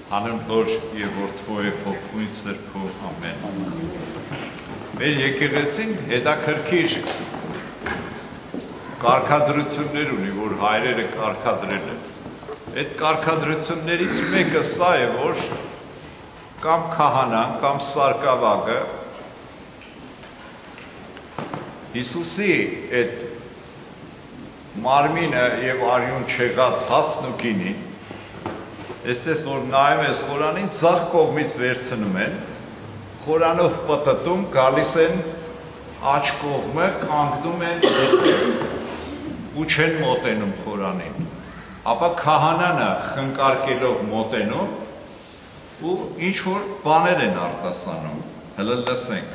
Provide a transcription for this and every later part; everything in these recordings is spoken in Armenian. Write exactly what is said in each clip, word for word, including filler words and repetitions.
Հանուն Հոր եւ Որդու եւ Հոգու Սրբու ամեն։ Մեր եկեղեցին հետաքրքիր կարգադրություններ ունի, որ հայրերը կարգադրել են։ Այդ կարգադրություններից մեկը սա է, որ կամ քահանան, կամ սարկավագը Հիսուսի այդ մարմինը եւ արյուն չեղած հացն ու գինին, Էստես որ նայում ես խորանին, ձախ կողմից վերցնում են, խորանով պտտում, գալիս են աջ կողմը, կանգնում են ու չեն մոտենում խորանին։ Ապա քահանանը խնկարկելով մոտենում ու ինչ-որ բաներ են արտասանում, հլը լսենք։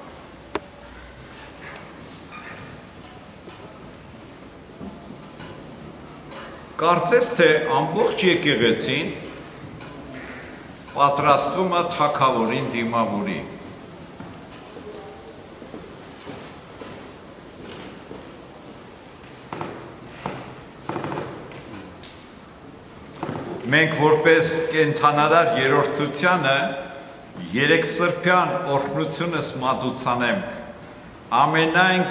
Կարծես թե ամբողջ եկեղեցին պատրաստվում է թագավորին դիմավորի։ Մենք որպես կենթանարար երրորդությանը երեք սրբյան օրհնությունս մատուցանենք, ամենայն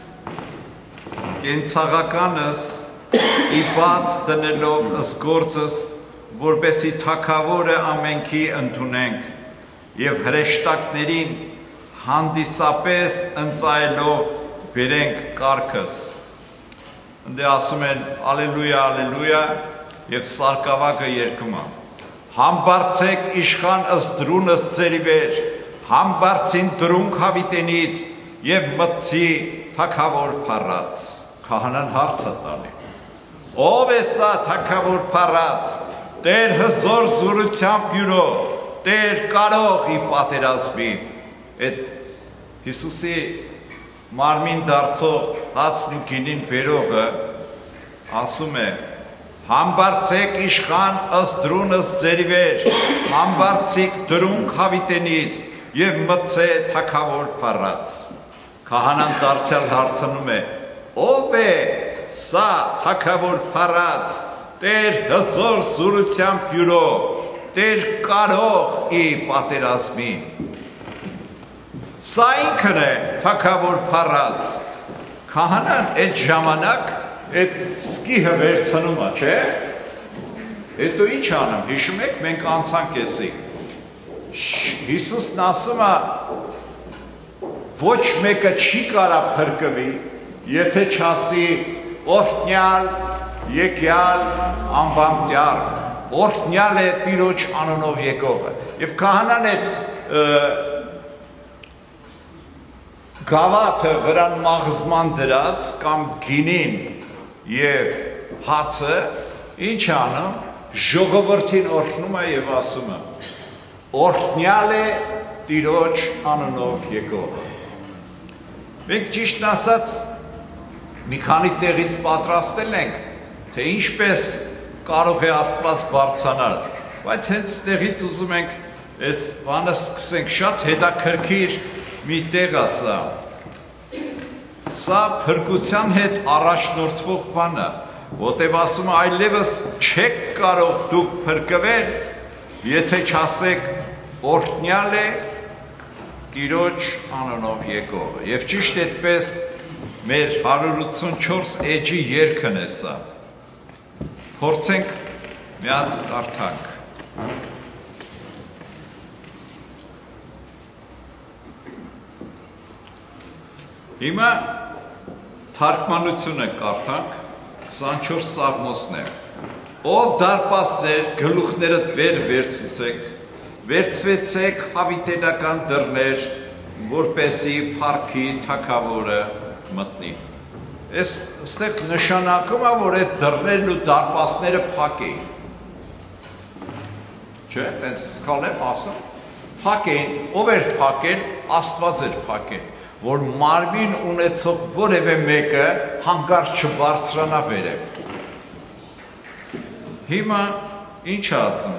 կենցաղականս ի բաց դնելով ըսգործս, որպեսի թագավորը ամենքի ընդունենք և հրեշտակներին հանդիսապես ընծայելով բերենք կարգս։ Ընդ է ասում են ալելույա, ալելույա և սարկավագը երկումը։ Համբարձեք իշխան ըստ դրունս ձերի վեր, համբարձին դրունք հավիտենից և մտցի թագավոր փառած։ Քահանան հարց է տալի։ Ով է սա թագավոր փառած, Տեր հզոր զորությամբ յուրո, Տեր կարող ի պատերազմի։ Այդ Հիսուսի մարմին դարձող հացն ու գինին բերողը ասում է. Համբարձեք իշխան ըստ դրունս ձերի վեր, համբարձիկ դրունք հավիտենից և մտցե թագավոր փառած։ Քահանան դարձյալ հարցնում է. Ով է սա թագավոր փառած, Տեր հզոր զորությամբ յուրո, Տեր կարող ի պատերազմի։ Սա ինքն է թագավոր փառած։ Քահանան այդ ժամանակ այդ սկիհը վերցնում է, չէ՞։ Հետո ինչ անում, հիշում եք, մենք անցանք էսի։ Հիսուսն ասում է, ոչ մեկը չի կարա փրկվի, եթե չասի օրհնյալ, եկյալ, անվամտյալ, օրհնյալ է Տիրոջ անունով եկողը։ Եվ քահանան այդ գավաթը վրան մաղզման դրած կամ գինին և հացը ինչ անում, ժողովրդին օրհնում է և ասում է. օրհնյալ է Տիրոջ անունով եկողը։ Մենք ճիշտն ասած մի քանի տեղից պատրաստել ենք, թե ինչպես կարող է Աստված բարձրանալ, բայց հենց տեղից ուզում ենք այս բանը սկսենք, շատ հետաքրքիր մի տեղ է սա։ Սա փրկության հետ առաջնորդվող բան է, որտև ասում է այլևս չեք կարող դուք փրկվել, եթե չասեք օրհնյալ է Տիրոջ անունով եկողը։ Եվ ճիշտ այդպես մեր հարյուր ութսունչորս էջի երգն է սա։ Փորձենք մի հատ կարդանք։ Հիմա թարգմանությունը կարդանք, քսանչորս Սաղմոսն է։ Ով դարպասներ, գլուխներդ վեր վերցուցեք, վերցվեցեք հավիտենական դռներ, որպեսի փառքի թագավորը մտնի։ Այս ստեղ նշանակում է, որ այդ դռներն ու դարպասները փակ էին։ Չէ, տենց սխալ եմ ասում։ Փակ էին, ով էր փակել, Աստված էր փակել, որ մարմին ունեցող որևէ մեկը հանկարծ չբարձրանա վերև։ Հիմա ինչ ասում։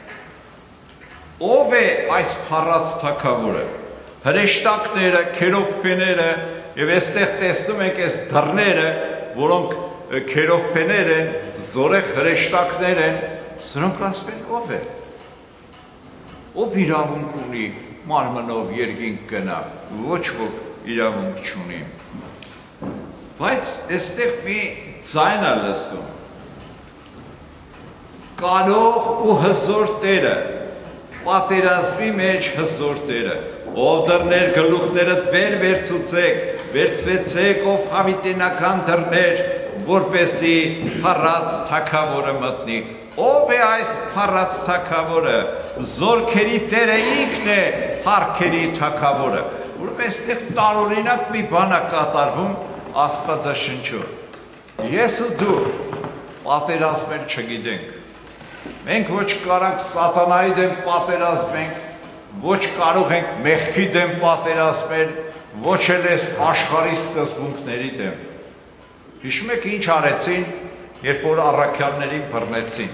Ով է այս փառած թագավորը։ Հրեշտակները, քերովբեները եւ այստեղ տեսնում ենք այս դռները, որոնք քերովբեներ են, զորեղ հրեշտակներ են, սրանք ասում են ով է։ ով իրավունք ունի մարմնով երկինք գնա, ոչ ոք իրավունք չունի։ Բայց այստեղ մի ձայն է լսվում։ Կարող ու հզոր Տերը, պատերազմի մեջ հզոր Տերը, ով դռներ գլուխներդ վեր վերցուցեք, վերցվեցեք ով հավիտենական դռներ, որպեսի փառած թագավորը մտնի։ Ով է այս փառած թագավորը, զորքերի Տերը ինքն է, փառքերի թագավորը։ Ուրեմն այստեղ տարօրինակ մի բան է կատարվում Աստվածաշնչում։ Ես ու դու պատերազմել չգիտենք։ Մենք ոչ կարող սատանայի դեմ պատերազմենք, ոչ կարող ենք մեղքի դեմ պատերազմել, ոչ էլ այս աշխարհի սկզբունքների դեմ։ Հիշում եք ինչ արեցին, երբ որ առաքյալներին բռնեցին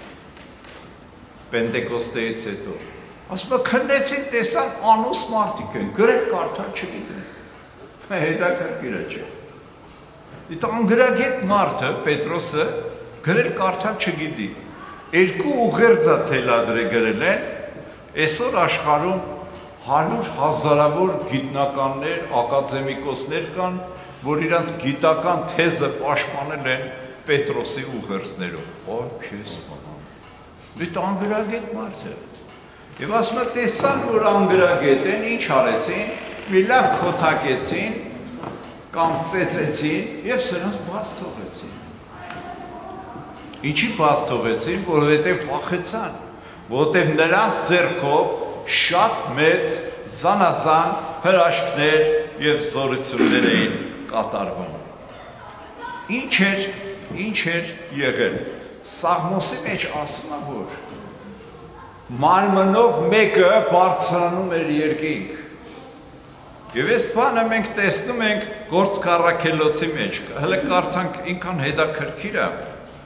Պենտեկոստեից հետո։ Ասում է քննեցին, տեսան անուս մարդիկ են, գրել կարդալ չգիտեն։ Հետաքրքիր է չէ։ Այդ անգրագետ մարդը, Պետրոսը, գրել կարդալ չգիտի։ Երկու ուղերձա թելադրե գրել են, այսօր աշխարհում հարյուր հազարավոր գիտնականներ, ակադեմիկոսներ կան, որ իրանց գիտական թեզը պաշտպանել են Պետրոսի ուղերձներով։ Օ, քեզ բան։ Այդ անգրագետ մարդ է։ Եվ ասում է տեսան, որ անգրագետ են, ինչ արեցին, մի լավ քոթակեցին, կամ ծեծեցին եւ սրանց բաց թողեցին։ Ինչի բաց թողեցին, որովհետեւ փախեցան, որովհետեւ նրանց ձեռքով շատ մեծ զանազան հրաշքներ եւ զորություններ էին կատարվում։ Ինչ էր, ինչ էր եղել։ Սաղմոսի մեջ ասում է, որ մարմնով մեկը բարձրանում էր երկինք։ Եվ այս բանը մենք տեսնում ենք Գործք առաքելոցի մեջ, հələ կարդանք ինքան հետաքրքիր է։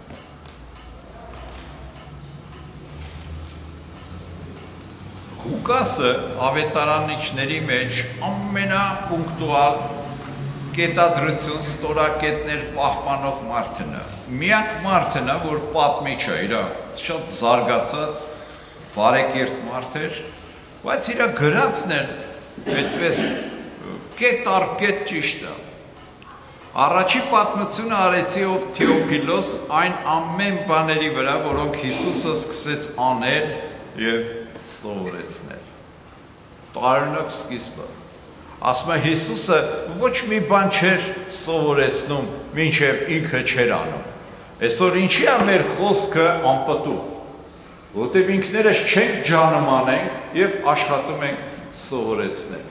Ղուկասը ավետարանիչների մեջ ամենապունկտուալ կետադրություն ստորակետներ պահպանող մարդն է։ Միակ մարդն է, որ պատմիչ է, իր շատ զարգացած բարեկիրթ մարդ էր, բայց իր գրածն է այդպես կետ առ կետ ճիշտ է։ Առաջի պատմությունը արեցի ով Թեոփիլոս այն ամեն բաների վրա, որոնք Հիսուսը սկսեց անել եւ սովորեցնել։ Տարօրինակ սկիզբը։ Ասում է Հիսուսը ոչ մի բան չէր սովորեցնում, մինչև ինքը չէր անում։ Այսօր ինչի է մեր խոսքը անպտուղ, որտեղ ինքներս չենք ջանում անենք եւ աշխատում ենք սովորեցնել։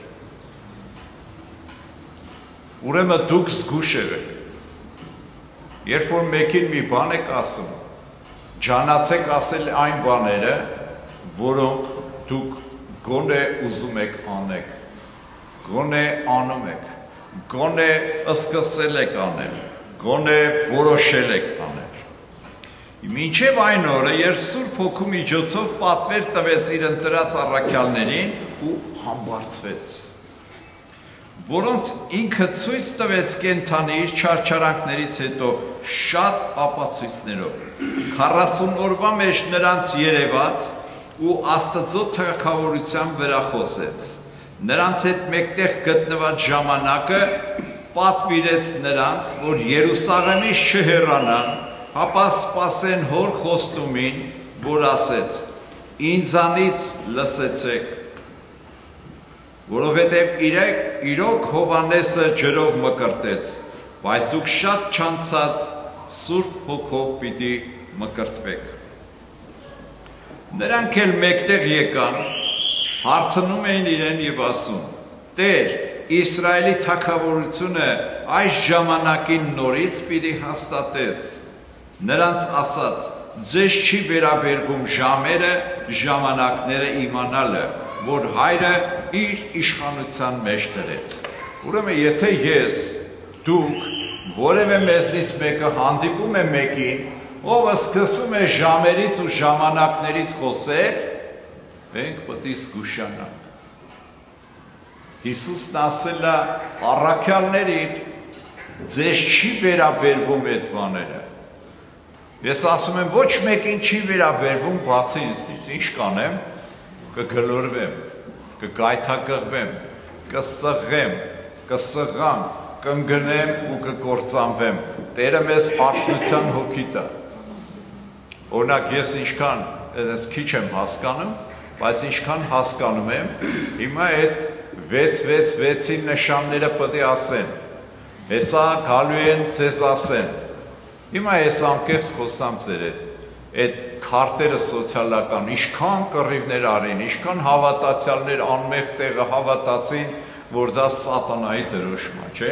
Ուրեմն դուք զգուշ եղեք։ Երբ որ մեկին մի բան եք ասում, ջանացեք ասել այն բաները, որոնք դուք գոնե ուզում եք անեք, գոնե անում եք, գոնե սկսել եք անել, գոնե որոշել եք անել։ Մինչև այն օրը, երբ Սուրբ Հոգու միջոցով պատվեր տվեց իր ընտրած առաքյալներին ու համբարձվեց, որոնց ինքը ցույց տվեց կենդանի իր չարչարանքներից հետո շատ ապացույցներով։ քառասուն օրվա մեջ նրանց երևաց ու Աստծո թագավորության վրա խոսեց։ Նրանց հետ մեկտեղ գտնված ժամանակը պատվիրեց նրանց, որ Երուսաղեմից չհեռանան, հապա սպասեն հոր խոստումին, որ ասեց. ինձանից լսեցեք, որովհետև իրոք Հովհաննեսը ջրով մկրտեց, բայց դուք շատ չանցած Սուրբ Հոգով պիտի մկրտվեք։ Նրանք էլ մեկտեղ եկան, հարցնում էին իրեն եւ ասում. Տեր, Իսրայելի թագավորությունը այս ժամանակին նորից պիտի հաստատես։ Նրանց ասաց. ձեզ չի վերաբերվում ժամերը, ժամանակները իմանալը, որ հայրը իր իշխանության մեջ դրեց։ Ուրեմն եթե ես, դուք, որևէ մեզնից մեկը հանդիպում է մեկին, ով սկսում է ժամերից ու ժամանակներից խոսել, մենք պետք է զգուշանանք։ Հիսուսն ասել է առաքյալներին, ձեզ չի վերաբերվում այդ բաները։ Ես ասում եմ ոչ մեկին չի վերաբերվում բացի ինձնից, ինչ կանեմ, կգլորվեմ, կգայթակղվեմ, կսղեմ, կսղամ, կընկնեմ ու կկործանվեմ։ Տերը մեզ արթնության հոգի տա։ Օրինակ ես ինչքան ես քիչ եմ հասկանում, բայց ինչքան հասկանում եմ, հիմա այդ վեց վեց վեցի նշանները պետք է ասեն։ Հեսա գալու են ձեզ ասեն։ Հիմա ես անկեղծ խոսամ ձեր հետ, այդ քարտերը սոցիալական, ինչքան կռիվներ արին, ինչքան հավատացյալներ անմեղ տեղը հավատացին, որ դա սատանայի դրոշմա, չէ՞։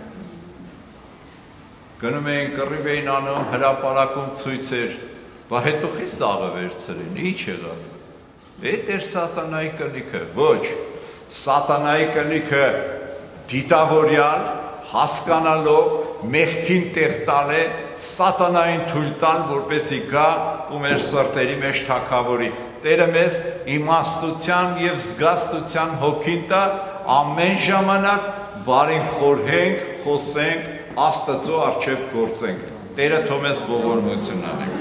Գնում էին կռիվ էին անում, հրապարակում ցույցեր, բա հետո խի սաղը վերցրին, ինչ եղավ։ Էդ էր սատանայի կնիքը, ոչ, սատանայի կնիքը դիտավորյալ, հասկանալով, մեղքին տեղ տալ է, սատանային թույլ տալ, որպեսզի գա ու մեր սրտերի մեջ թագավորի։ Տերը մեզ իմաստության և զգաստության հոգին տա, ամեն ժամանակ բարին խորհենք, խոսենք, Աստծո առջև գործենք։ Տերը թող մեզ ողորմություն անի։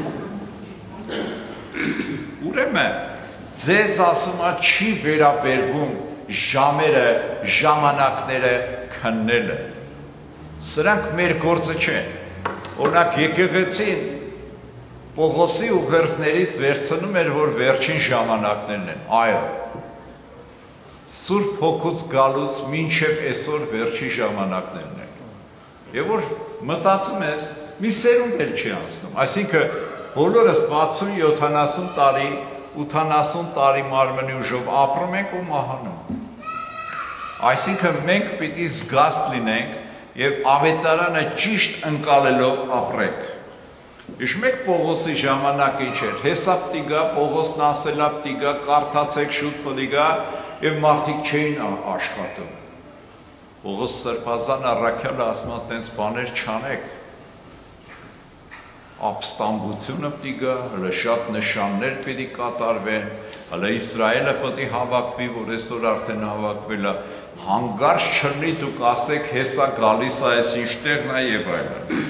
Ուրեմն ձեզ ասումա չի վերաբերվում ժամերը, ժամանակները քննելը։ Սրանք մեր գործը չեն։ Օրինակ եկեղեցին Պողոսի ուղերձներից վերցնում էր, որ վերջին ժամանակներն են։ Այո։ Սուրբ Հոգուց գալուց մինչև այսօր վերջի ժամանակներն են։ Եվ որ մտածում ես, մի սերունդ էլ չի անցնում, այսինքն բոլորս վաթսուն յոթանասուն տարի, ութանասուն տարի մարմնի ուժով ապրում ենք ու մահանում։ Այսինքն մենք պիտի զգաստ լինենք և ավետարանը ճիշտ ընկալելով ապրենք։ Իշ մեկ Պողոսի ժամանակ ինչ էր, հեսապ տիգա, Պողոսն ասելապ տիգա, կարդացեք շուտ պտիգա և մարդիկ չէին աշխատում։ Պողոս Սրբազան առաքյալը ասում է տենց բաներ չանեք, ապստամբությունը պիտի գա, հələ շատ նշաններ պիտի կատարվեն, հələ Իսրայելը պիտի հավաքվի, որ այսօր արդեն հավաքվել է, հանգարց չլինի դուք ասեք հեսա գալիս է, այս ինչտեղն է եւ այլն։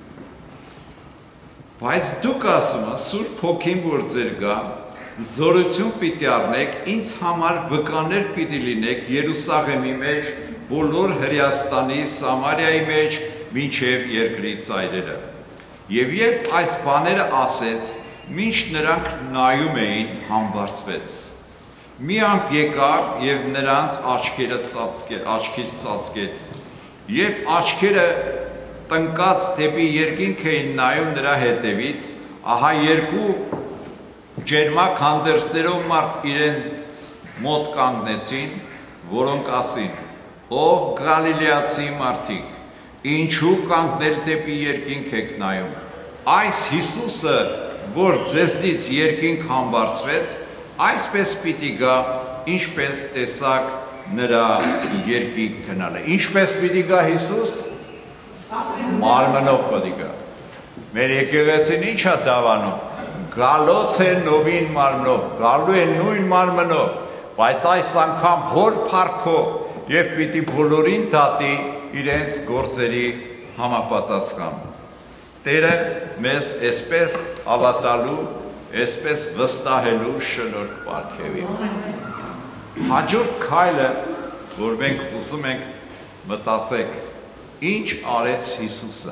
Բայց դուք ասում եք, Սուրբ Հոգին որ ձեր գա, զորություն պիտի առնեք, ինձ համար վկաներ պիտի լինեք Երուսաղեմի մեջ, բոլոր Հրեաստանի, Սամարիայի մեջ, մինչև երկրի ծայրերը։ Եվ երբ այս բաները ասեց, մինչ նրանք նայում էին, համբարձվեց։ Մի ամպ եկավ և նրանց աչքերը աչքից ծածկեց։ Երբ աչքերը տնկած դեպի երկինք էին նայում նրա հետևից, ահա երկու ջերմակ հանդերձներով մարդ իրենց մոտ կանգնեցին, որոնք ասին. «Ով Գալիլեացի մարդիկ, ինչու կանգնել դեպի երկինք եք նայում։ Այս Հիսուսը, որ ձեզնից երկինք համբարձվեց, այսպես պիտի գա, ինչպես տեսակ նրա երկինք գնալը»։ Ինչպես պիտի գա Հիսուս։ Մարմնով պիտի գա։ Մեր եկեղեցին ինչ է դավանում։ Գալոց է նովին մարմնով, գալու է նույն մարմնով, բայց այս անգամ հոր փառքով և պիտի բոլորին դատի իրենց գործերի համապատասխան։ Տերը մեզ այսպես հավատալու, այսպես վստահելու շնորհ պարգևի։ Հաջորդ քայլը, որ մենք ուզում ենք մտածեք, ինչ արեց Հիսուսը։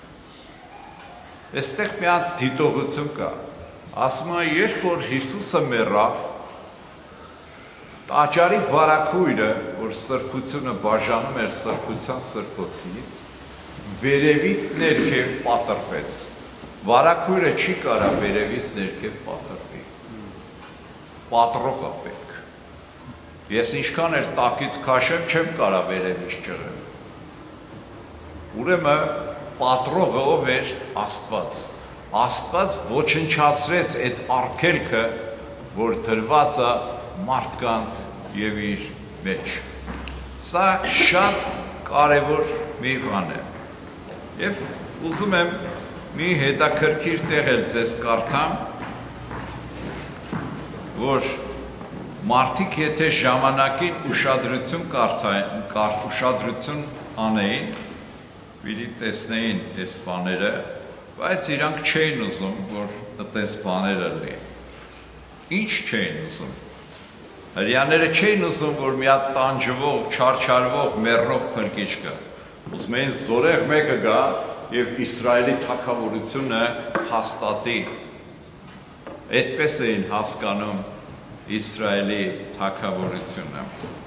Այստեղ մի հատ դիտողություն կա։ Ասում է, երբ որ Հիսուսը մեռավ, տաճարի վարագույրը, որ սրբությունը բաժանում էր սրբության սրբոցից, վերևից ներքև պատռվեց։ Վարագույրը չի կարա վերևից ներքև պատռվի։ Պատռող է պետք։ Ես ինչքան էլ տակից քաշեմ, չեմ կարա վերևից ճղեմ։ Ուրեմն պատռողը ով էր Աստված։ Աստված ոչնչացրեց այդ արգելքը, որ դրված է մարդկանց և իր մեջ։ Սա շատ կարևոր մի բան է։ Եվ ուզում եմ մի հետաքրքիր տեղ էլ ձեզ կարդամ, որ մարդիկ եթե ժամանակին ուշադրություն ուշադրություն անեին, պիտի տեսնեին այս բաները, բայց իրանք չէին ուզում, որ այդպես բաները լինեն։ Ինչ չէին ուզում։ Հրյաները չէին ուզում, որ մի հատ տանջվող, չարչարվող, մեռնող փրկիչ կա։ Ուզում էին զորեղ մեկը գա եւ Իսրայելի թագավորությունը հաստատի։ Այդպես էին հասկանում Իսրայելի թագավորությունը։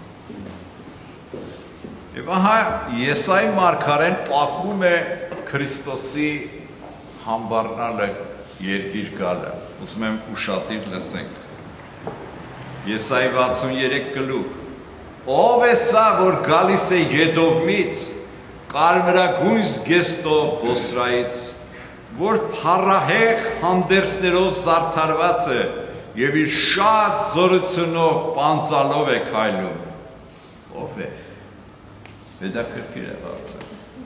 Եվ ահա Եսայի մարգարեն պատմում է Քրիստոսի համբարնալը երկիր գալը։ Ուզում եմ ուշադիր լսենք։ Եսայի վաթսուններեք գլուխ։ Ով է սա, որ գալիս է Եդովմից, կարմրագույն զգեստով Բոսրայից, որ փառահեղ հանդերձներով զարդարված է եւ իր շատ զորությունով պանծալով է քայլում։ Ով է։ Հետաքրքիր է հարցը։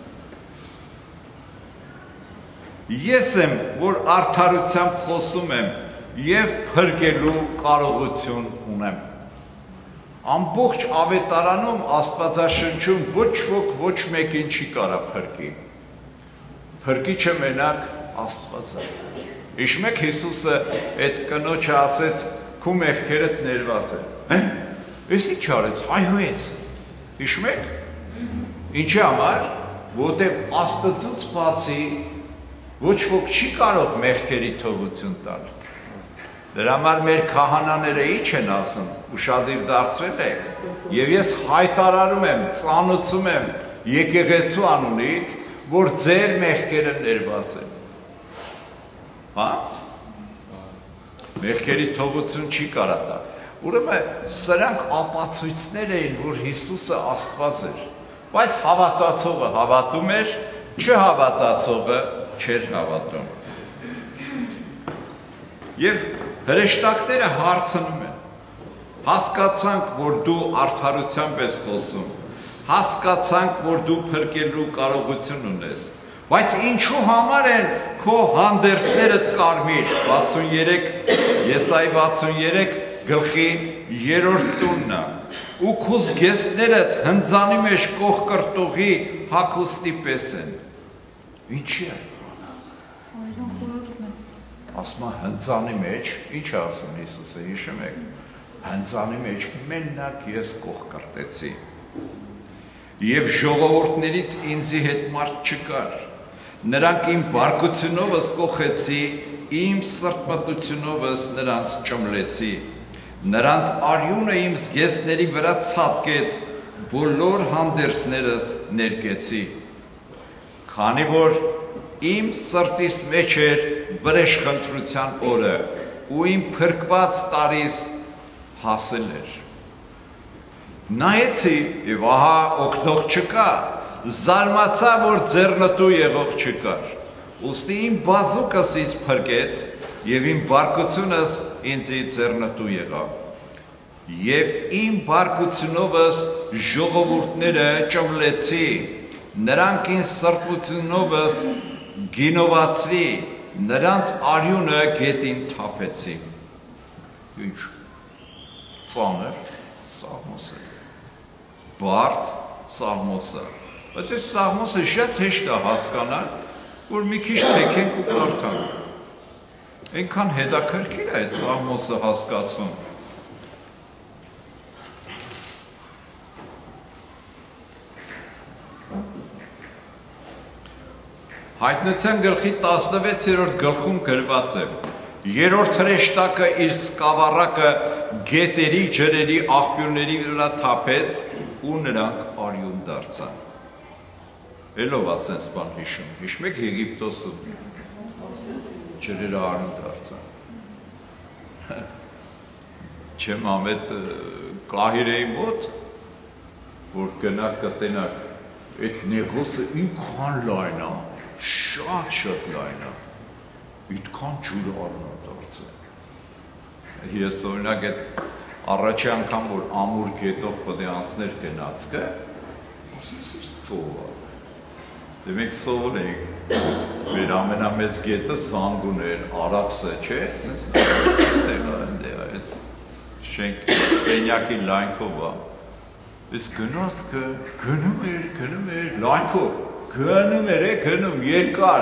Ես եմ, որ արդարությամբ խոսում եմ եւ փրկելու կարողություն ունեմ։ Ամբողջ ավետարանում Աստվածաշնչում ոչ ոք ոչ մեկին չի կարա փրկի։ Փրկիչը մենակ Աստված է։ Իշ մեկ Հիսուսը այդ կնոջը ասեց, քո մեղքերդ ներված են։ Հե՞։ Էս ինչ արեց, հայհոյեց։ Իշ մեկ։ Ինչի համար, որտեղ Աստծուց բացի ոչ ոք չի կարող մեղքերի թողություն տալ։ Դրա համար մեր քահանաները ինչ են ասում, ուշադիր դարձրել եք, եւ ես հայտարարում եմ, ծանուցում եմ եկեղեցու անունից, որ ձեր մեղքերը ներված են։ Հա? Մեղքերի թողություն չի կարա տա։ Ուրեմն սրանք ապացույցներ էին, որ Հիսուսը Աստված էր, բայց հավատացողը հավատում էր, չհավատացողը չէր հավատում։ Եվ հրեշտակները հարցնում են, հասկացանք, որ դու արդարությամբ ես խոսում, հասկացանք, որ դու փրկելու կարողություն ունես, բայց ինչու համար են քո հանդերձներդ կարմիր, վաթսուններեք, Եսայի վաթսուններեք գլխի երրորդ տունն է, ու քո զգեստներդ հնձանի մեջ կողկրտողի հագուստի պես են։ Ինչի է։ Ասма հնձանի մեջ, ինչ ասում Հիսուսը, հիշում եք, հնձանի մեջ մենակ ես կողկրտեցի։ Եվ ժողովուրդներից ինձի հետ մարդ չկար, նրանք իմ բարկությունովս կողեցի, իմ սրտմտությունովս նրանց ճմլեցի, նրանց արյունը իմ զգեստների վրա ցատկեց, բոլոր հանդերձներս ներկեցի, քանի որ իմ սրտիս մեջ էր վրեժխնդրության օրը ու իմ փրկված տարիս հասել էր։ Նայեցի եւ ահա օգնող չկա, զարմացա, որ ձեռնտու եղող չկար։ Ուստի իմ բազուկս ինձ փրկեց եւ իմ բարկությունս ինձի ձեռնտու եղավ։ Եվ իմ բարկությունովս ժողովուրդները ճմլեցի, նրանք ինձ սրտությունովս գինովացրի, նրանց արյունը գետին թափեցի։ Ինչ ծանր Սաղմոսը, բարդ Սաղմոսը, բայց այս Սաղմոսը շատ հեշտ է հասկանալ, որ մի քիչ թեքենք ու կարդանք։ Այնքան հետաքրքիր է այդ Սաղմոսը հասկացվում։ Հայտնության գլխի տասնվեցերորդ գլխում գրված է. երրորդ հրեշտակը իր սկավառակը գետերի, ջրերի, աղբյուրների վրա թափեց ու նրանք արյուն դարձան։ Էլով ասենց բան հիշում, հիշում եք Եգիպտոսը ջրերը արյուն դարձան։ Չեմ ամետ Կահիրեի մոտ, որ գնակ կտենակ, այդ նեղոսը ինքան լայն է, շատ շատ լայն է, իտքան ջուրը արյուն դարձել։ Ես օրինակ այդ առաջի անգամ, որ ամուր գետով պետք է անցներ գնացքը, ասես ինչ ծով է։ Դեմեք սովոր ենք, մեր ամենամեծ գետը Սանգուն էր, Արաքսը, չէ, ասես նավեսից տեղա են դե, այս շենք սենյակի լայնքով է, այս գնացքը գնում էր, գնում էր, լայնքով, գնում էր, գնում, երկար,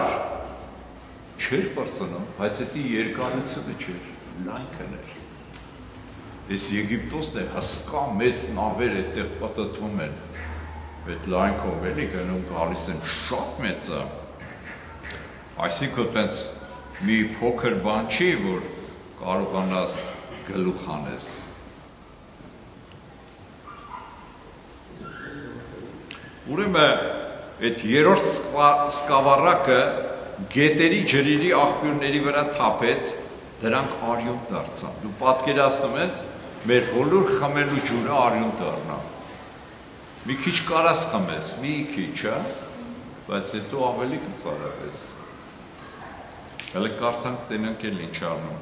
չէր պրծնում, բայց էդի երկարությունը չէր, լայնքն էր։ Ես Եգիպտոսն է հսկա մեծ նավեր այդտեղ պատտվում են, այդ լայնքով էլի գնում գալիս են շատ մեծ է, այսինքն տենց մի փոքր բան չի, որ կարողանաս գլուխ անես։ Ուրեմն այդ երրորդ սկավառակը գետերի ջրերի աղբյուրների վրա թափեց, դրանք արյուն դարձան։ Դու պատկերացնում ես, մեր բոլոր խմելու ջուրը արյուն դառնա։ Մի քիչ կարաս խմես, մի քիչ, հա, բայց հետո ավելի կծարավես։ Հələ կարդանք տենանք էլ ինչ առնում։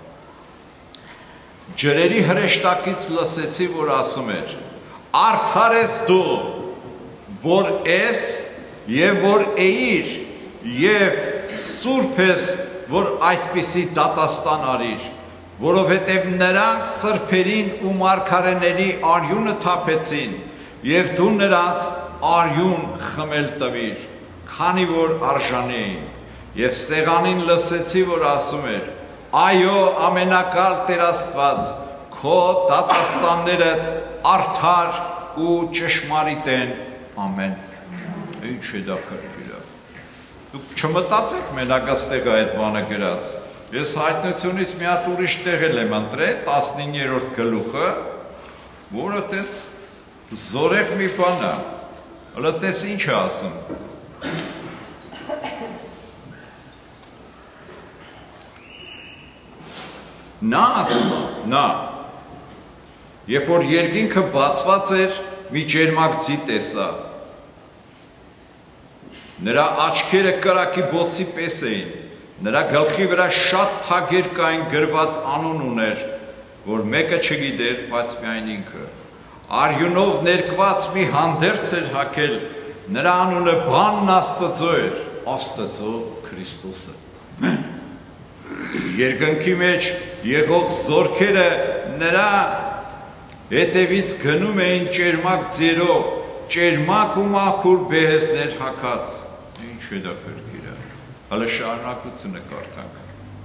Ջրերի հրեշտակից լսեցի, որ ասում էր. «Արդար ես դու, որ ես եւ որ էիր եւ սուրբ ես, որ այսպիսի դատաստան արիր, որովհետեւ նրանք սրբերին ու մարգարեների արյունը թափեցին եւ դու նրանց արյուն խմել տվիր, քանի որ արժանի էին, եւ սեղանին լսեցի, որ ասում էր. այո, ամենակալ Տեր Աստված, քո դատաստանները արդար ու ճշմարիտ են, ամեն»։ Ինչ է դա քրքիրը։ Դուք չմտածեք մենակ այստեղ այդ բանը գրած։ Ես հայտնությունից մի հատ ուրիշ տեղ եմ ընտրել, տասնիններորդ գլուխը, որը տենց զորեղ մի բան է։ Հələ տես ինչ է ասում։ Նա ասում է, նա, երբ որ երկինքը բացված էր, մի ջերմակ ձի տեսա։ Նրա աչքերը կրակի բոցի պես էին, նրա գլխի վրա շատ թագեր կային գրված անուն ուներ, որ մեկը չգիտեր, բայց միայն ինքը։ Արյունով ներկված մի հանդերձ էր հագել, նրա անունը բանն Աստծո էր, Աստծո Քրիստոսը։ Երկնքի մեջ եղող զորքերը նրա հետևից գնում էին ճերմակ ձերով, ճերմակ ու մաքուր բեհեսներ հագած։ Ինչ է դա քրքիրը։ Հələ շարունակությունը կարդանք։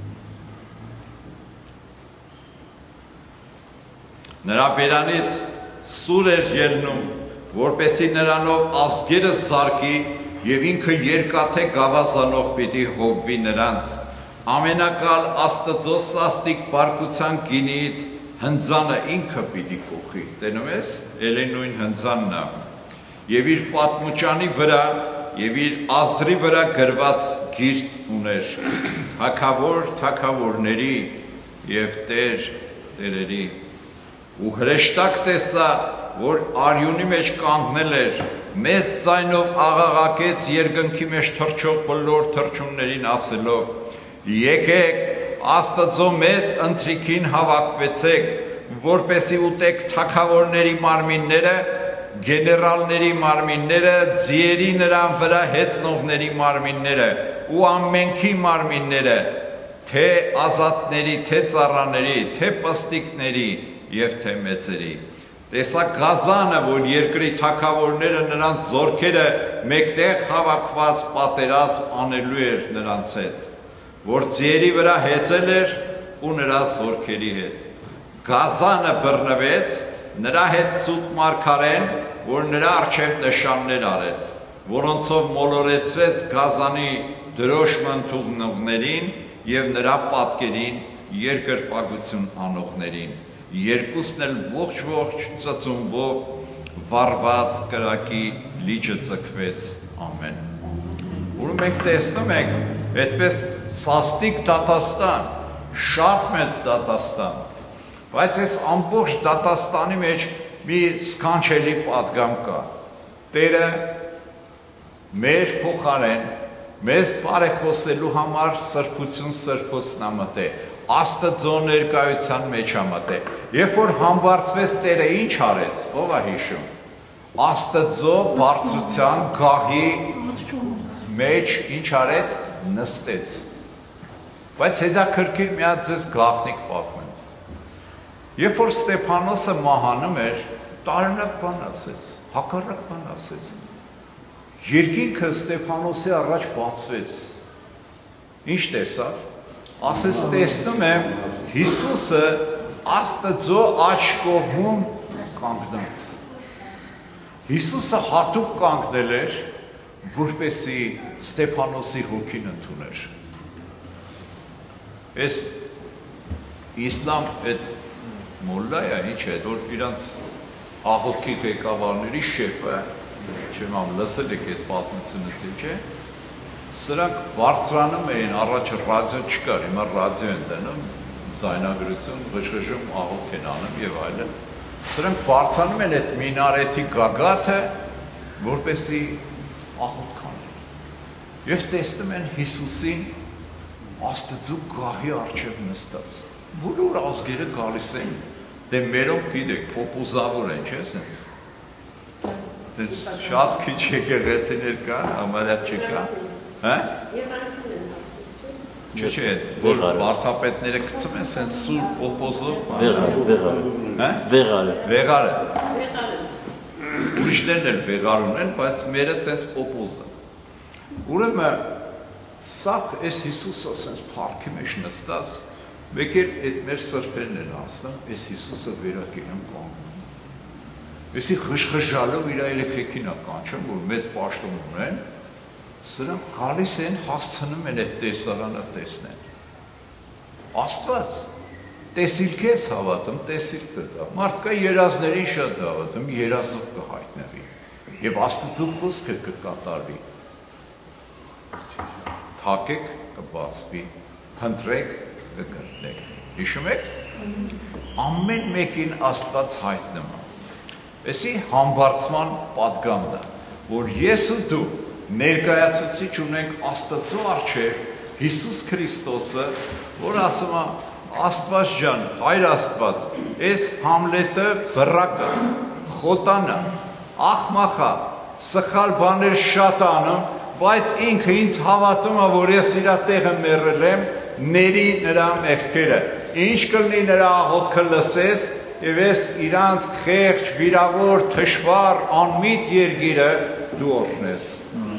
Նրա բերանից սուր էր ելնում, որպեսզի նրանով ազգերը զարկի եւ ինքը երկաթե գավազանով պիտի հովվի նրանց։ Ամենակալ Աստծո սաստիկ բարկության գինից հնձանը ինքը պիտի կոխի, տենում ես, էլ է նույն հնձանն է, և իր պատմուճանի վրա, և իր ազդրի վրա գրված գիրք ուներ, թագավոր թագավորների և տեր տերերի, ու հրեշտակ տեսա, որ արյունի մեջ կանգնել էր, մեծ ձայնով աղաղակեց երկնքի մեջ թռչող բոլոր թռչուններին ասելով. «Եկեք, Աստծո մեծ ընթրիքին հավաքվեցեք, որպեսզի ուտեք թագավորների մարմինները, գեներալների մարմինները, ձիերի նրան վրա հեծնողների մարմինները ու ամենքի մարմինները, թե ազատների, թե ծառաների, թե պստիկների և թե մեծերի։ Տեսա գազանը, որ երկրի թագավորները նրանց զորքերը մեկտեղ հավաքված պատերազմ անելու էր նրանց հետ, որ ձիերի վրա հեծել էր ու նրա զորքերի հետ։ Գազանը բռնվեց, նրա հետ սուտ մարգարեն, որ նրա առջև նշաններ արեց, որոնցով մոլորեցրեց գազանի դրոշմը ընդունողներին և նրա պատկերին երկրպագություն անողներին, երկուսն էլ ողջ-ողջ ծծումբով վառված կրակի լիճը ձգվեց, ամեն։ Ուրեմն մենք տեսնում ենք այդպես սաստիկ դատաստան, շատ մեծ դատաստան, բայց այս ամբողջ դատաստանի մեջ մի սքանչելի պատգամ կա։ Տերը մեր փոխարեն մեզ բարեխոսելու համար սրբություն սրբոցն ամտե, Աստծո ներկայության մեջ ամտե։ Երբ որ համբարձվեց Տերը ինչ արեց, ով է հիշում, Աստծո բարձրության գահի մեջ ինչ արեց, նստեց։ Բայց հետաքրքիր մի հատ ձեզ գաղտնիք պատմեմ։ Երբ որ Ստեփանոսը մահանում էր, տարօրինակ բան ասեց, հակառակ բան ասեց։ Երկինքը Ստեփանոսի առաջ բացվեց։ Ինչ տեսավ։ Ասեց տեսնում եմ Հիսուսը Աստծո աջ կողմում կանգնած։ Հիսուսը հատուկ կանգնել էր, որպեսի Ստեփանոսի հոգին ընդուներ։ Այս իսլամ այդ մոլլայա ինչ է, որ իրանց աղոթքի ղեկավարների շեֆը, չեմ ամ լսել եք այդ պատմությունը թե չէ, սրանք բարձրանում էին, առաջ ռադիո չկար, հիմա ռադիո են դնում, զայնագրություն, ղժղժում, աղոթք են անում եւ այլն։ Սրանք բարձրանում են այդ մինարեթի գագաթը, որպեսի աղոթք անեն։ Եվ տեսնում են Հիսուսին Աստծո գահի առջև նստած։ Բոլոր ազգերը գալիս են, դե մերոնք գիտեք, փոփուզավոր են, չէ՞, sense։ Դե շատ քիչ եկեղեցիներ կան, համարյա չկա։ Հա? Չէ, չէ, որ վարդապետները գցում են sense սուր փոփոզով։ Վեղարը, վեղարը։ Հա? Վեղարը։ Վեղարը։ Ուրիշներն էլ վեղար ունեն, բայց մերը տես փոփոզը։ Ուրեմն սա էս Հիսուսը sense փառքի մեջ նստած, մեկ էլ այդ մեր սրբերն են ասում, էս Հիսուսը վերակենում կանգնում։ Էսի խժխժալով իր երեխեքին է կանչում, որ մեծ պաշտոն ունեն, սրանք գալիս են, հասցնում են այդ տեսարանը տեսնեն։ Աստված տեսիլք ես հավատում, տեսիլք կտա։ Մարդկա երազներին շատ հավատում, երազով կհայտնվի։ Եվ Աստծո խոսքը կկատարվի։ Թակեք կբացվի, փնտրեք կգտնեք։ Հիշում եք։ Ամեն մեկին Աստված հայտնում է։ Էսի համբարձման պատգամն է, որ ես ու դու ներկայացուցիչ ունենք Աստծո առջև Հիսուս Քրիստոսը, որ ասում է Աստված ջան, Հայր Աստված, այս Համլետը բռակը, խոտանը, աղմախա, սխալ բաներ շատ անում, բայց ինքը ինձ հավատում է, որ ես իր տեղը մեռել եմ, ների նրա մեղքերը։ Ինչ կլինի նրա աղոթքը լսես, եւ ես իրանց խեղճ, վիրավոր, թշվառ, անմիտ երգիրը դու օրհնես։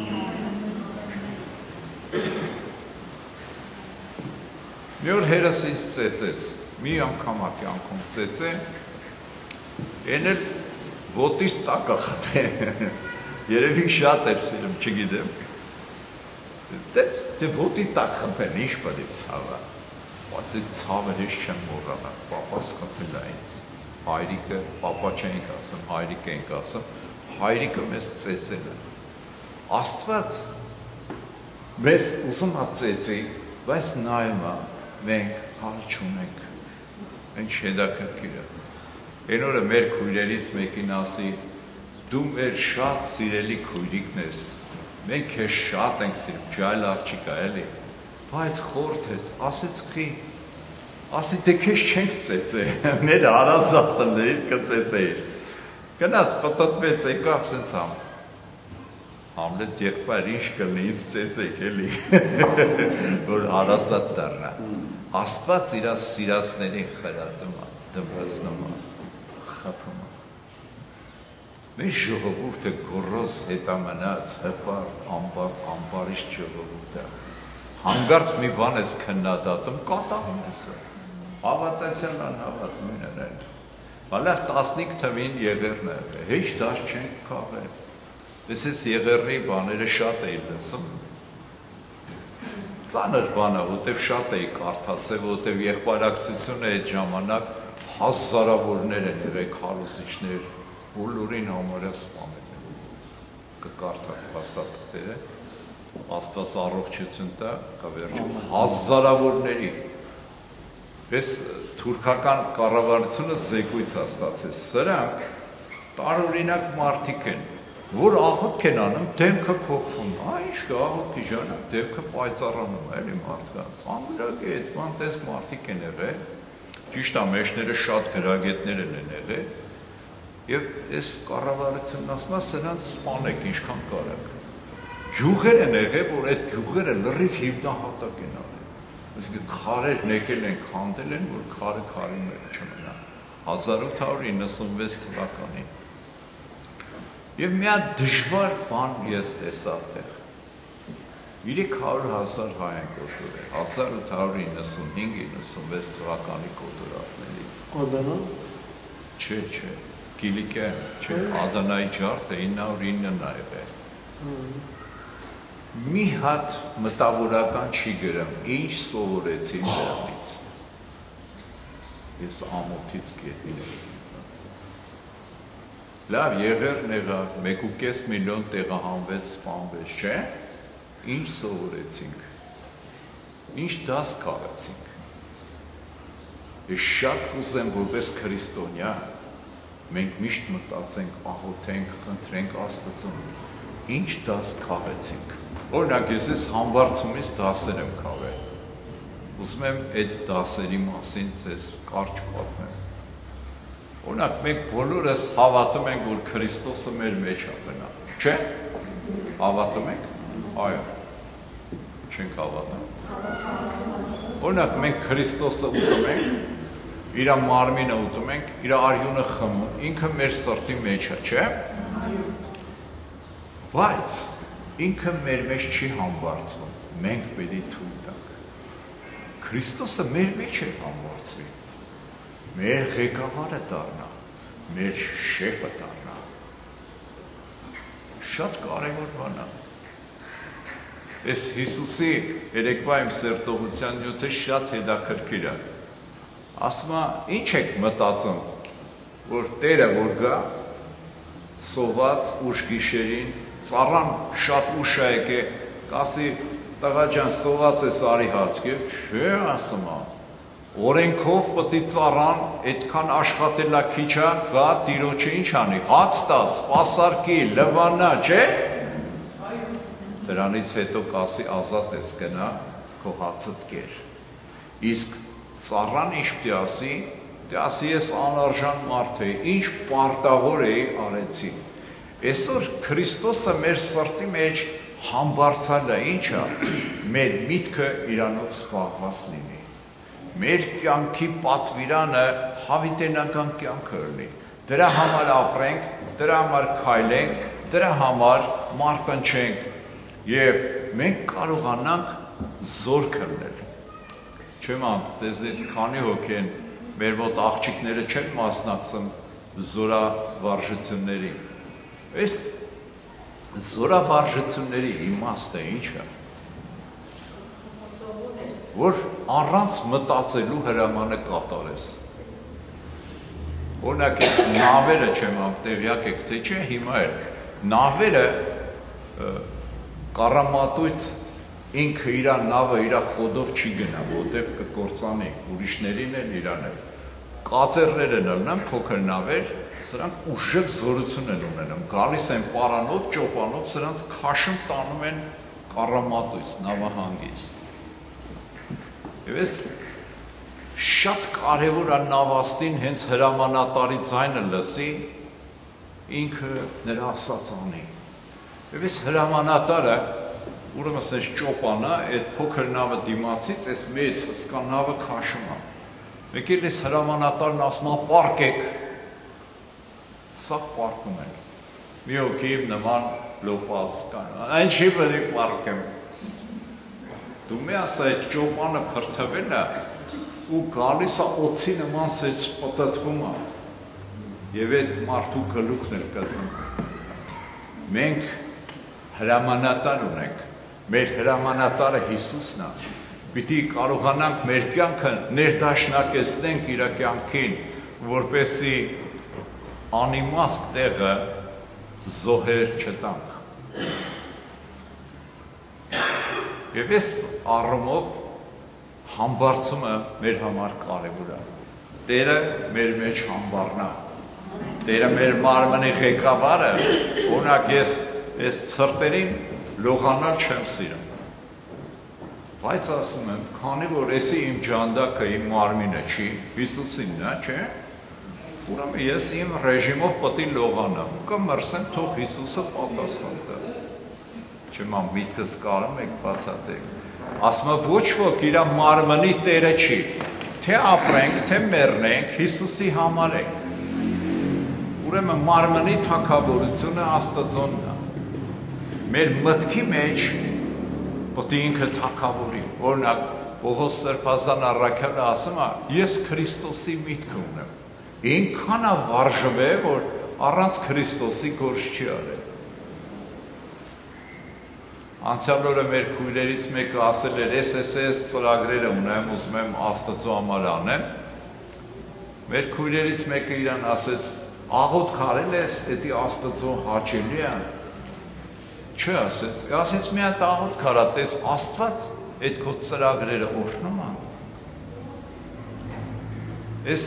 Մի օր հերս ինձ ծեծեց, մի անգամ ակյանքում ծեծե, են էլ ոտից տակա խփե, երևի շատ էր սիրում, չգիտեմ, դե ոտի տակ խփեն, ինչ պդի ցավը, բայց այդ ցավը հեշ չեմ մոռանա, պապաս խփել է ինձ, հայրիկը, պապա չենք ասում, հայրիկ ենք ասում, հայրիկը մեզ ծեծել է, Աստված մեզ ուզում է ծեծի, բայց նայում է, մենք հալ չունենք, ենք հետաքրքիրը, են օրը մեր քույրերից մեկին ասի, դու մեր շատ սիրելի քույրիկն ես, մենք քեզ շատ ենք սիրում, ջայլ աղջիկա էլի, բայց խորթ ես, ասեց խի, ասի թե քեզ չենք ծեծել, մեր հարազատներ կծեծեիր, գնաց պտտվեց եկավ սենց համ, Համլետ եղբայր ինչ կլինի ինձ ծեծեք էլի, որ հարազատ դառնա, Աստված իր սիրածներին խրատում է, դմրացնում է, խփում է, մեր ժողովուրդը գոռոզ հետամնաց, հպար, ամբար, ամբարիշ ժողովուրդը, հանգարց մի բան ես քննադատում, կատաղում ես, հավատացյալ անհավատ նույնն են, բալավ տասնիկ թվին եղերն է, հեչ դաշ չենք կաղել, ես ես եղերնի բաները շատ էի լսում, ծանր բան է, որտև շատ էի կարդացել, որտև եղբայրակցությունը այդ ժամանակ հազարավորներ են եղեք հալուսիչներ, բոլորին համարյա սպանել են, կկարդակ փաստաթղթերը, Աստված առողջություն տա, կվերջում հազարավորների, ես թուրքական կառավարությունը զեկույց է ստացել, սրանք տարօրինակ մարդիկ են, որ աղոթք են անում, դեմքը փոխվում, հա ինչ կա աղոթքի ժամանակ, դեմքը պայծառանում է, էլի մարդկանց, անգրագետ, ման տես մարդիկ են եղել, ճիշտ է, մեջները շատ գրագետներ են եղել, եւ այս կառավարությունն ասում է, սրանց սպանեք ինչքան կարաք։ Գյուղեր են եղել, որ այդ գյուղերը լրիվ հիմնահատակ են արել, այսինքն քարեր նեկել են, քանդել են, որ քարը քարի մեջ չմնա, հազար ութ հարյուր իննսունվեց թվականին։ Եվ մի հատ դժվար բան ես տեսա այդտեղ։ երեք հարյուր հազար հայ են կոտորել, հազար ութ հարյուր իննսունհինգ իննսունվեց թվականի կոտորածների։ Ադանան։ Չէ, չէ, Կիլիկիա, չէ, Ադանայի ջարդը ինը հարյուր ինը նաև է։ Մի հատ մտավորական չի գրեմ, ինչ սովորեցին դրանից։ Ես ամոթից գետին եմ։ Լավ, եղերն եղավ, մեկ ու կես միլիոն տեղահանվեց, սպանվեց, չէ՞։ Ինչ սովորեցինք, ինչ դաս քաղեցինք։ Ես շատ կուզեմ, որպես քրիստոնյա, մենք միշտ մտածենք, աղոթենք, խնդրենք Աստծուն, ինչ դաս քաղեցինք։ Օրինակ, ես ես համբարձումից դասեր եմ քաղել։ Ուզում եմ այդ դասերի մասին ձեզ կարճ պատմեմ։ Օրինակ, մենք բոլորս հավատում ենք, որ Քրիստոսը մեր մեջ է բնա, չէ՞։ Հավատում ենք։ Այո, չենք հավատում։ Օրինակ, մենք Քրիստոսը ուտում ենք, իր մարմինը ուտում ենք, իր արյունը խմում, ինքը մեր սրտի մեջ է, չէ՞։ Բայց ինքը մեր մեջ չի համբարձվում, մենք պետք է թույլ տանք։ Քրիստոսը մեր մեջ է համբարձվի, մեր ղեկավարը դառնա, մեր շեֆը դառնա։ Շատ կարևոր բան է։ Այս Հիսուսի երեկվա իմ սերտողության նյութը շատ հետաքրքիր է։ Ասում է, ինչ եք մտածում, որ Տերը որ գա, սոված ուշ գիշերին, ծառան շատ ուշ է եկե, կասի, տղա ջան, սոված ես արի հաց, չէ, ասում է, օրենքով պետք է ծառան այդքան աշխատելա քիչ է, գա տիրոջը ինչ անի, հաց տա, սպասարկի, լվանա, չէ։ Դրանից հետո կասի ազատ ես գնա, քո հացդ կեր։ Իսկ ծառան ինչ պիտի ասի, պիտի ասի ես անարժան մարդ էի, ինչ պարտավոր էի արեցի։ Այսօր Քրիստոսը մեր սրտի մեջ համբարձալ է, ինչ է, մեր միտքը իրանով զբաղված լինի։ Մեր կյանքի պատվիրանը հավիտենական կյանքը լինի։ Դրա համար ապրենք, դրա համար քայլենք, դրա համար մարտնչենք և մենք կարողանանք զոր քննել։ Չեմ ան, ձեզնից քանի հոգի են, մեր մոտ աղջիկները չեն մասնակցում զորավարժությունների։ Այս զորավարժությունների իմաստը ինչ է, որ առանց մտածելու հրամանը կատարես։ Օրինակ այդ նավերը չեմ ան, տեղյակ եք, թե չէ, հիմա էլ նավերը Կարամատույց ինքը իրա նավը իրա խոդով չի գնա, որտև կկործանի, ուրիշներին էլ իրան էլ։ Կածերներ են ըլնան, փոքր նավեր, սրանք ուժեղ զորություն են ունենում, գալիս են պարանով, ճոպանով, սրանց քաշում տանում են Կարամատույց, նավահանգիստ։ Եվ ես շատ կարևոր է նավաստին հենց հրամանատարի ձայնը լսի, ինքը նրա ասած անի։ Եվ ես հրամանատարը, ուրեմն այս ճոպանը, այդ փոքր նավը դիմացից, այս մեծ հսկա նավը քաշում է։ Մեկ էլ այս հրամանատարն ասում է պարկեք, սաղ պարկում են։ Մի հոգի իմ նման լոպազ կան, այն չի պետք է պարկեմ։ Դու մի ասա այդ ճոպանը փրթվել է ու գալիս է օձի նման սեծ պտտվում է և այդ մարդու գլուխն էլ կտրում։ Մենք հրամանատար ունենք, մեր հրամանատարը Հիսուսն է, պիտի կարողանանք մեր կյանքը ներդաշնակեցնենք իր կյանքին, որպեսզի անիմաստ տեղը զոհեր չտանք։ Եվ այս առումով համբարձումը մեր համար կարևոր է։ Տերը մեր մեջ համբառնա։ Տերը մեր մարմնի ղեկավարը, օրինակ ես ես ցրտերին լողանալ չեմ սիրում։ Բայց ասում եմ, քանի որ էսի իմ ջանդակը իմ մարմինը չի, Հիսուսինն է, չէ՞։ Ուրեմն ես իմ ռեժիմով պետք է լողանամ, կմրսեմ, թող Հիսուսը պատասխան տա։ Չեմ ամ միտքս կարում եք բացատրեք։ Ասում եմ, ոչ ոք իր մարմնի տերը չի, թե ապրենք, թե մեռնենք, Հիսուսի համար ենք։ Ուրեմն մարմնի թագավորությունը Աստծոնն է։ Մեր մտքի մեջ պետք է ինքը թագավորի։ Օրինակ Պողոս Սրբազան առաքյալը ասում է, ես Քրիստոսի միտքը ունեմ։ Ինքան է վարժվե, որ առանց Քրիստոսի գործ չի արել։ Անցյալ օրը մեր քույրերից մեկը ասել էր, ես ես ես ծրագրերը ունեմ, ուզում եմ Աստծո համար անեմ։ Մեր քույրերից մեկը իրան ասեց, աղոտ կարել ես, էդի Աստծո հաճելի է։ Չէ, ասեց, ասեց մի հատ աղոտ կարա, տես Աստված այդ քո ծրագրերը օրհնում է։ Այս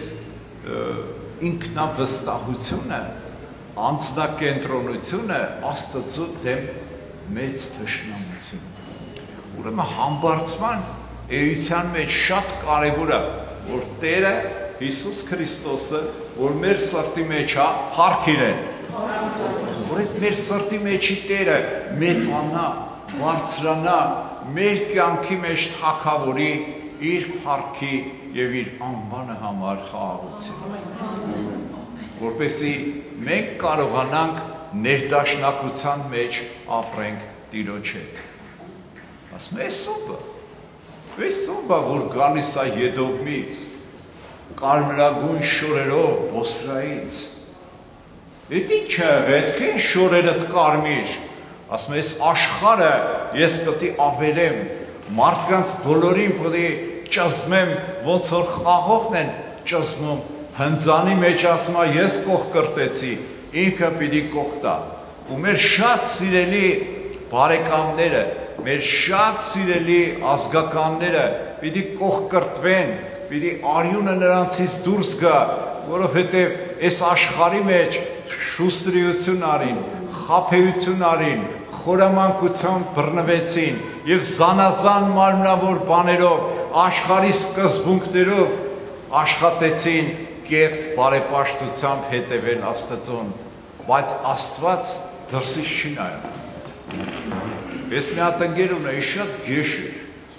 ինքնավստահությունը, անձնակենտրոնությունը Աստծո դեմ մեծ թշնամություն։ Ուրեմն համբարձման էության մեջ շատ կարևոր է, որ Տերը Հիսուս Քրիստոսը, որ մեր սրտի մեջ է, փառք իրեն։ Որ այդ մեր սրտի մեջի Տերը մեծանա, բարձրանա, մեր կյանքի մեջ թագավորի իր փառքի եւ իր անվանը համար խաղաղություն, որպեսզի մենք կարողանանք ներդաշնակության մեջ ապրենք Տիրոջ հետ։ Ասում է, սուպը, այս սուպը, որ գալիս է Եդոմից, կարմրագույն շորերով Բոսրայից, էդի չէ, հետքին շորերդ կարմիր, ասում է, այս աշխարհը ես պետք է ավերեմ, մարդկանց բոլորին պետք է ճզմեմ, ոնց որ խաղողն են ճզմում, հնձանի մեջ ասում է, ես կող կրտեցի, ինքը պիտի կող տա, ու մեր շատ սիրելի բարեկամները, մեր շատ սիրելի ազգականները պիտի կող կրտվեն, պիտի արյունը նրանցից դուրս գա, որովհետև այս աշխարհի մեջ շուստրիություն արին, խաբեություն արին, խորամանկությամբ բռնվեցին եւ զանազան մարմնավոր բաներով, աշխարհի սկզբունքներով աշխատեցին կեղծ բարեպաշտությամբ հետևել Աստծուն, բայց Աստված դրսից չի նայում։ Ես մի հատ ընկեր ունեի, շատ գեշ էր։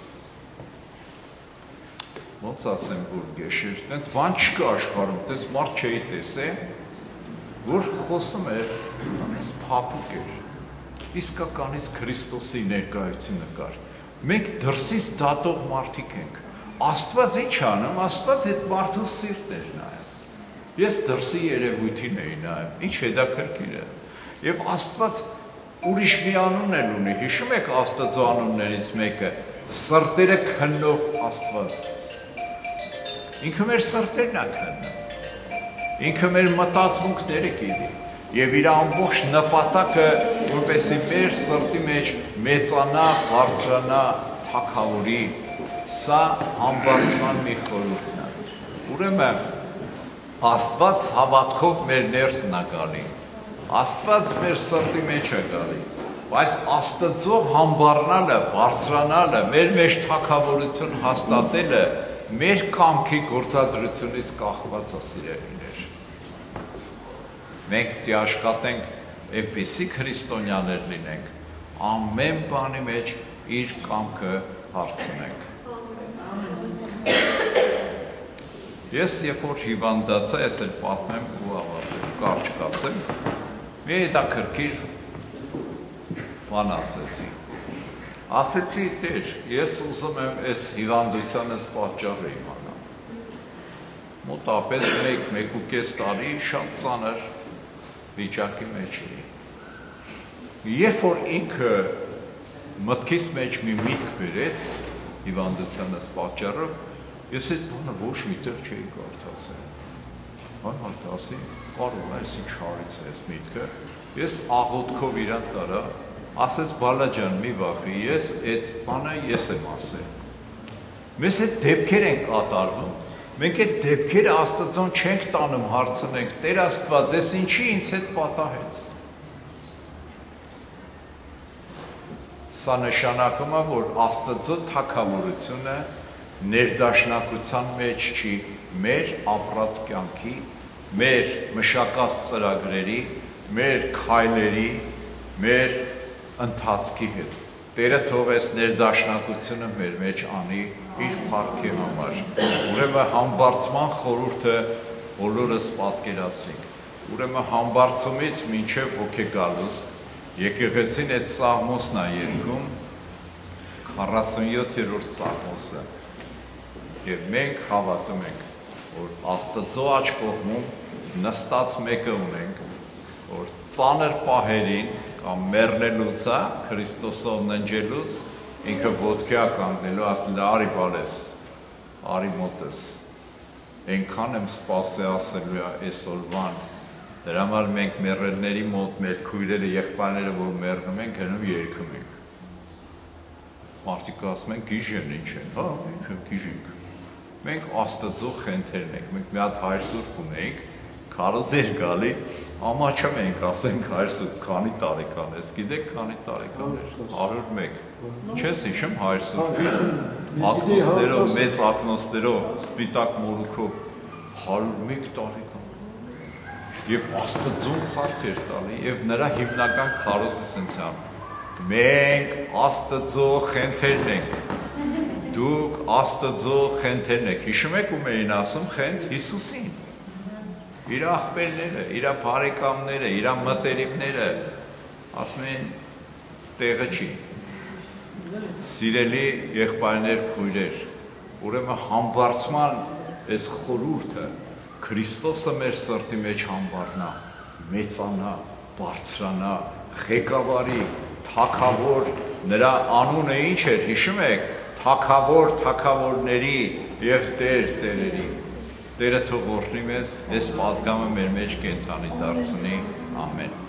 Ոնց ասեմ, որ գեշ էր, տենց բան չկա աշխարհում, տենց մարդ չէի տեսել, որ խոսում էր, անես փափուկ էր, իսկականից Քրիստոսի ներկայությունը կար։ Մենք դրսից դատող մարդիկ ենք։ Աստված ինչ անում, Աստված այդ մարդու սիրտն էր նայում։ Ես դրսի երևույթին էի նայում, ինչ հետաքրքիր է։ Եվ Աստված ուրիշ մի անուն էլ ունի, հիշում եք Աստծո անուններից մեկը, սրտերը քննող Աստված։ Ինքը մեր սրտերն է քննում։ Ինքը մեր մտածմունքները գիտի եւ իր ամբողջ նպատակը որպեսզի մեր սրտի մեջ մեծանա, բարձրանա, թագավորի, սա համբարձման մի խորհուրդն է։ Ուրեմն Աստված հավատքով մեր ներսն է գալի, Աստված մեր սրտի մեջ է գալի, բայց Աստծո համբառնալը, բարձրանալը, մեր մեջ թագավորություն հաստատելը մեր կամքի գործադրությունից կախված է, սիրելիներ։ Մենք պիտի աշխատենք այնպիսի քրիստոնյաներ լինենք, ամեն բանի մեջ իր կամքը հարցնենք։ Ես երբ որ հիվանդացա, ես էլ պատմեմ ու ավարտեմ, կարճ կասեմ, մի հետաքրքիր բան ասեցի։ Ասեցի, Տեր, ես ուզում եմ այս հիվանդությանս պատճառը իմանալ։ Մոտապես մեկ, մեկ ու կես տարի շատ ծանր վիճակի մեջ էի։ Երբ որ ինքը մտքիս մեջ մի միտք բերեց հիվանդությանս պատճառով, ես այդ բանը ոչ միտեղ չէի կարդացել։ Այն հարդ ասի, կարող է, ես ինչ հարից է այս միտքը, ես աղոթքով իրան տարա, ասեց բալա ջան, մի վախի, ես այդ բանը ես եմ ասել։ Մեզ այդ դեպքեր են կատարվում, մենք այդ դեպքերը Աստծուն չենք տանում, հարցնենք, Տեր Աստված, ես ինչի ինձ հետ պատահեց։ Սա նշանակում է, որ Աստծո թագավորությունը ներդաշնակության մեջ չի, մեր ապրած կյանքի, մեր մշակած ծրագրերի, մեր քայլերի, մեր ընթացքի հետ։ Տերը թող այս ներդաշնակությունը մեր մեջ անի իր փառքի համար։ Ուրեմն համբարձման խորհուրդը բոլորս պատկերացրինք։ Ուրեմն համբարձումից մինչև հոգեգալուստ եկեղեցին այդ սաղմոսն է երգում, քառասունյոթերորդ Սաղմոսը։ Եվ մենք հավատում ենք, որ Աստծո աջ կողմում նստած մեկը ունենք, որ ծանր պահերին կամ մեռնելուց է, Քրիստոսով ննջելուց, ինքը ոտքի է կանգնելու, ասել է արի բալես, արի մոտս, այնքան եմ սպասի ասելու է այսօրվան, դրա համար մենք մեռելների մոտ մեր քույրերը, եղբայրները, որ մեռնում են, գնում երգում ենք։ Մարդիկ ասում են գիժեն ինչ են, հա, մենք գիժենք։ Մենք Աստծո խենթերն ենք, մենք մի հատ հայր սուրբ ունենք, քարոզեր գալի, ամաչում ենք, ասենք հայր սուրբ, քանի տարեկան ես, գիտեք քանի տարեկան էր, հարյուր մեկ, չես հիշում հայր սուրբի, ակնոցներով, մեծ ակնոցներով, սպիտակ մորուքով, հարյուր մեկ տարեկան, և Աստծուն փառք էր տալի, և նրա հիմնական քարոզը սենց է, մենք Աստծո խենթերն ենք, դուք Աստծո խենթերն եք, հիշում եք ում էին ասում խենթ Հիսուսին, իր աղբերները, իր բարեկամները, իր մտերիմները, ասում են տեղը չի, սիրելի եղբայրներ քույրեր, ուրեմն համբարձման այս խորհուրդը Քրիստոսը մեր սրտի մեջ համբառնա, մեծանա, բարձրանա, ղեկավարի, թագավոր, նրա անունը ինչ էր, հիշում եք, թագավոր թագավորների և Տեր տերերի, Տերը թող օրհնի մեզ, այս պատգամը մեր մեջ կենդանի դարձնի, ամեն։